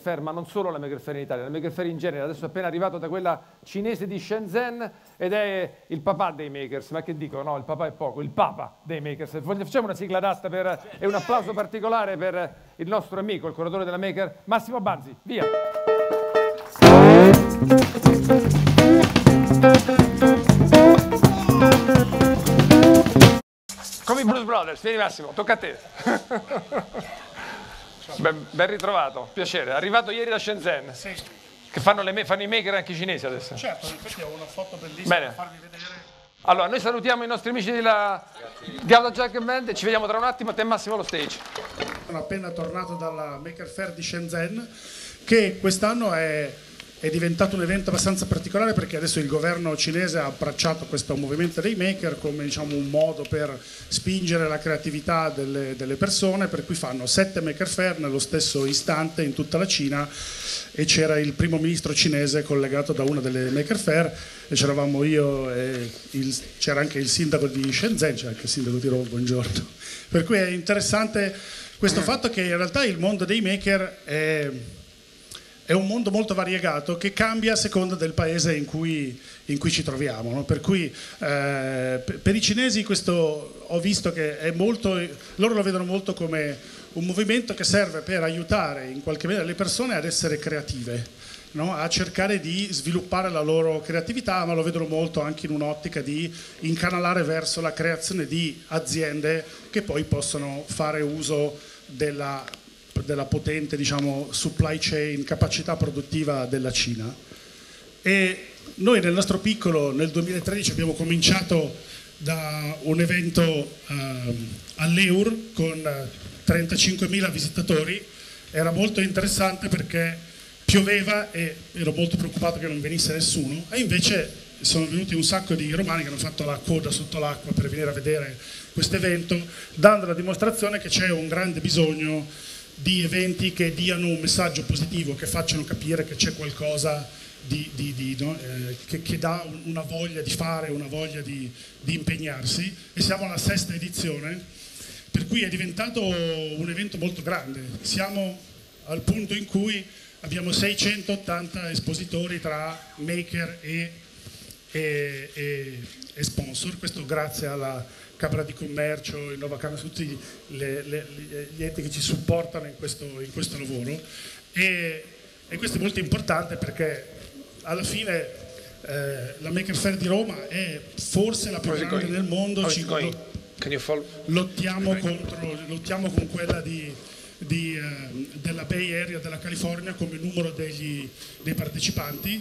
Faire, ma non solo la Maker Faire in Italia, la Maker Faire in genere. Adesso è appena arrivato da quella cinese di Shenzhen ed è il papà dei makers, ma che dico, no, il papà è poco, il papa dei makers. Facciamo una sigla d'asta e un applauso particolare per il nostro amico, il curatore della Maker, Massimo Banzi, via! Come i Blues Brothers, vieni Massimo, tocca a te. Ben ritrovato, piacere. Arrivato ieri da Shenzhen. Sì. Che fanno i maker anche i cinesi adesso. Certo, infatti ho una foto bellissima da farvi vedere. Allora, noi salutiamo i nostri amici della Gauda Jack Band e ci vediamo tra un attimo. A te Massimo allo stage. Sono appena tornato dalla Maker Faire di Shenzhen, che quest'anno è diventato un evento abbastanza particolare perché adesso il governo cinese ha abbracciato questo movimento dei maker come, diciamo, un modo per spingere la creatività delle persone, per cui fanno 7 Maker Faire nello stesso istante in tutta la Cina, e c'era il primo ministro cinese collegato da una delle Maker Faire e c'eravamo io e c'era anche il sindaco di Shenzhen, c'era anche il sindaco di Roma, buongiorno. Per cui è interessante questo fatto che in realtà il mondo dei maker è un mondo molto variegato che cambia a seconda del paese in cui ci troviamo, no? Per cui per i cinesi questo ho visto che è molto, loro lo vedono molto come un movimento che serve per aiutare in qualche maniera le persone ad essere creative, no? A cercare di sviluppare la loro creatività, ma lo vedono molto anche in un'ottica di incanalare verso la creazione di aziende che poi possono fare uso della potente, diciamo, supply chain, capacità produttiva della Cina. E noi nel nostro piccolo nel 2013 abbiamo cominciato da un evento all'Eur con 35.000 visitatori. Era molto interessante perché pioveva e ero molto preoccupato che non venisse nessuno, e invece sono venuti un sacco di romani che hanno fatto la coda sotto l'acqua per venire a vedere questo evento, dando la dimostrazione che c'è un grande bisogno di eventi che diano un messaggio positivo, che facciano capire che c'è qualcosa che dà una voglia di fare, una voglia di impegnarsi, e siamo alla 6ª edizione, per cui è diventato un evento molto grande. Siamo al punto in cui abbiamo 680 espositori tra maker e sponsor, questo grazie alla Camera di Commercio, il Nova Camera, tutti gli enti che ci supportano in questo lavoro, e questo è molto importante perché alla fine la Maker Faire di Roma è forse la più grande del mondo. Lottiamo con quella della Bay Area della California come numero dei partecipanti,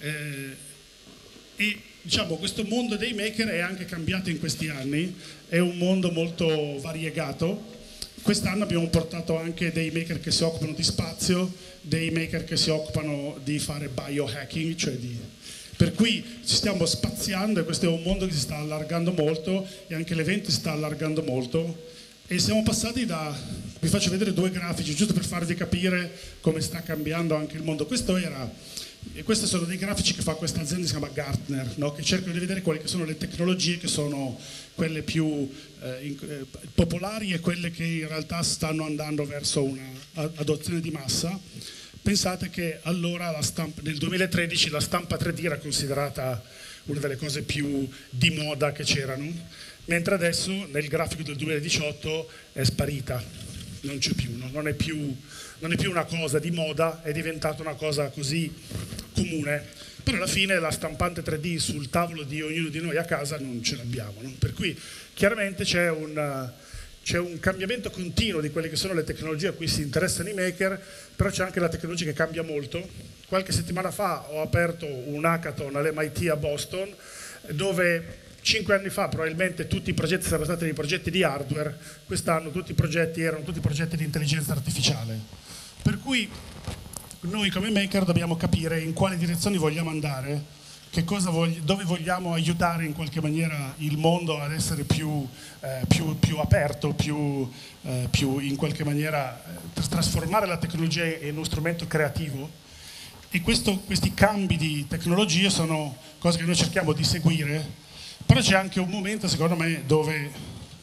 e diciamo questo mondo dei maker è anche cambiato in questi anni, è un mondo molto variegato. Quest'anno abbiamo portato anche dei maker che si occupano di spazio, dei maker che si occupano di fare biohacking, per cui ci stiamo spaziando, e questo è un mondo che si sta allargando molto e anche l'evento si sta allargando molto, e siamo passati vi faccio vedere 2 grafici giusto per farvi capire come sta cambiando anche il mondo. Questi sono dei grafici che fa questa azienda, si chiama Gartner, no? Che cercano di vedere quali sono le tecnologie che sono quelle più popolari e quelle che in realtà stanno andando verso un'adozione di massa. Pensate che allora nel 2013 la stampa 3D era considerata una delle cose più di moda che c'erano, mentre adesso nel grafico del 2018 è sparita, non c'è più, no? Non è più una cosa di moda, è diventata una cosa così comune. Però alla fine la stampante 3D sul tavolo di ognuno di noi a casa non ce l'abbiamo, no? Per cui chiaramente c'è un cambiamento continuo di quelle che sono le tecnologie a cui si interessano i maker, però c'è anche la tecnologia che cambia molto. Qualche settimana fa ho aperto un hackathon all'MIT a Boston, dove 5 anni fa probabilmente tutti i progetti sarebbero stati dei progetti di hardware, quest'anno tutti i progetti erano tutti progetti di intelligenza artificiale. Per cui noi come maker dobbiamo capire in quale direzione vogliamo andare, dove vogliamo aiutare in qualche maniera il mondo ad essere più aperto, più in qualche maniera trasformare la tecnologia in uno strumento creativo. E questi cambi di tecnologie sono cose che noi cerchiamo di seguire, però c'è anche un momento secondo me dove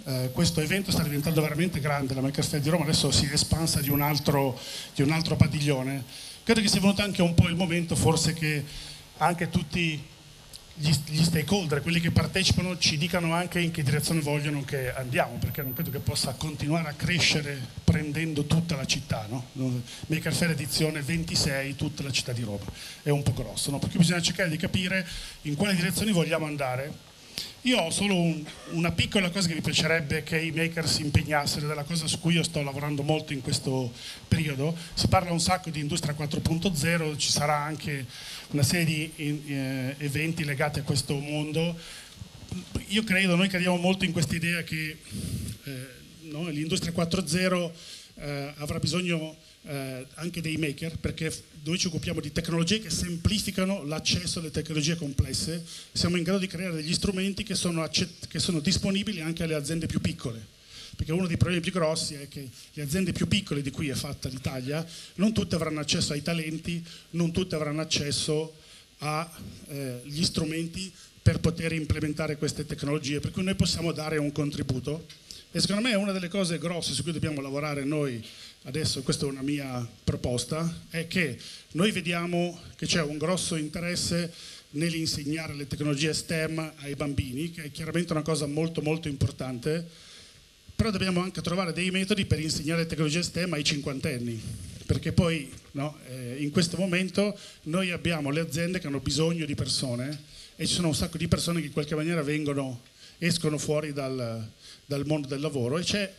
questo evento sta diventando veramente grande, la Maker Faire di Roma adesso si è espansa di un altro padiglione. Credo che sia venuto anche un po' il momento forse che anche tutti gli stakeholder, quelli che partecipano, ci dicano anche in che direzione vogliono che andiamo, perché non credo che possa continuare a crescere prendendo tutta la città, no? Maker Faire edizione 26, tutta la città di Roma, è un po' grosso, no? Perché bisogna cercare di capire in quale direzione vogliamo andare. Io ho solo una piccola cosa che mi piacerebbe che i maker si impegnassero, ed è la cosa su cui io sto lavorando molto in questo periodo. Si parla un sacco di industria 4.0, ci sarà anche una serie di eventi legati a questo mondo. Noi crediamo molto in questa idea che no, l'industria 4.0 avrà bisogno anche dei maker, perché noi ci occupiamo di tecnologie che semplificano l'accesso alle tecnologie complesse. Siamo in grado di creare degli strumenti che sono disponibili anche alle aziende più piccole, perché uno dei problemi più grossi è che le aziende più piccole di cui è fatta l'Italia non tutte avranno accesso ai talenti, non tutte avranno accesso agli strumenti per poter implementare queste tecnologie, per cui noi possiamo dare un contributo. E secondo me è una delle cose grosse su cui dobbiamo lavorare noi adesso, questa è una mia proposta, è che noi vediamo che c'è un grosso interesse nell'insegnare le tecnologie STEM ai bambini, che è chiaramente una cosa molto molto importante, però dobbiamo anche trovare dei metodi per insegnare le tecnologie STEM ai cinquantenni, perché poi no, in questo momento noi abbiamo le aziende che hanno bisogno di persone e ci sono un sacco di persone che in qualche maniera escono fuori dal mondo del lavoro e c'è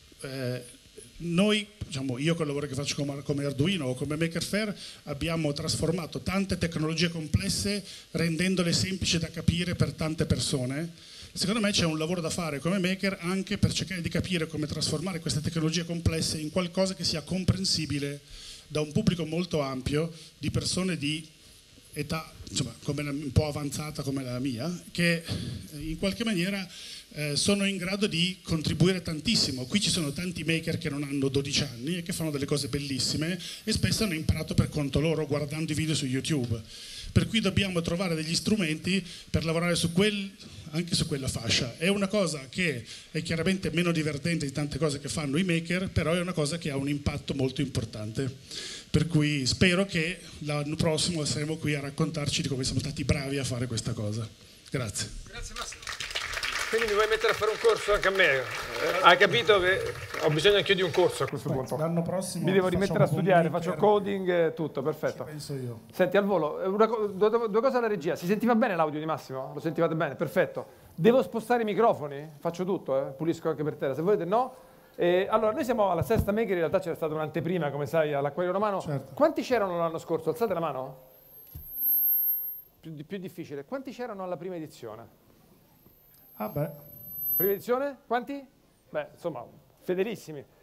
noi, diciamo, io con il lavoro che faccio come Arduino o come Maker Faire abbiamo trasformato tante tecnologie complesse rendendole semplici da capire per tante persone. Secondo me c'è un lavoro da fare come maker anche per cercare di capire come trasformare queste tecnologie complesse in qualcosa che sia comprensibile da un pubblico molto ampio di persone di età insomma, un po' avanzata come la mia, che in qualche maniera sono in grado di contribuire tantissimo. Qui ci sono tanti maker che non hanno 12 anni e che fanno delle cose bellissime e spesso hanno imparato per conto loro guardando i video su YouTube. Per cui dobbiamo trovare degli strumenti per lavorare anche su quella fascia. È una cosa che è chiaramente meno divertente di tante cose che fanno i maker, però è una cosa che ha un impatto molto importante. Per cui spero che l'anno prossimo saremo qui a raccontarci di come siamo stati bravi a fare questa cosa. Grazie. Grazie Massimo. Quindi mi vuoi mettere a fare un corso anche a me? Hai capito che ho bisogno anche io di un corso a questo punto. L'anno prossimo mi devo rimettere a studiare, faccio coding, tutto, perfetto. Penso io. Senti, al volo, due cose alla regia. Si sentiva bene l'audio di Massimo? Lo sentivate bene? Perfetto. Devo spostare i microfoni? Faccio tutto, pulisco anche per terra. Se volete no. Allora, noi siamo alla Sesta Maker, in realtà c'era stata un'anteprima, come sai, all'Acquario Romano. Certo. Quanti c'erano l'anno scorso? Alzate la mano. Più difficile. Quanti c'erano alla prima edizione? Ah beh. Prima edizione? Quanti? Beh, insomma, fedelissimi.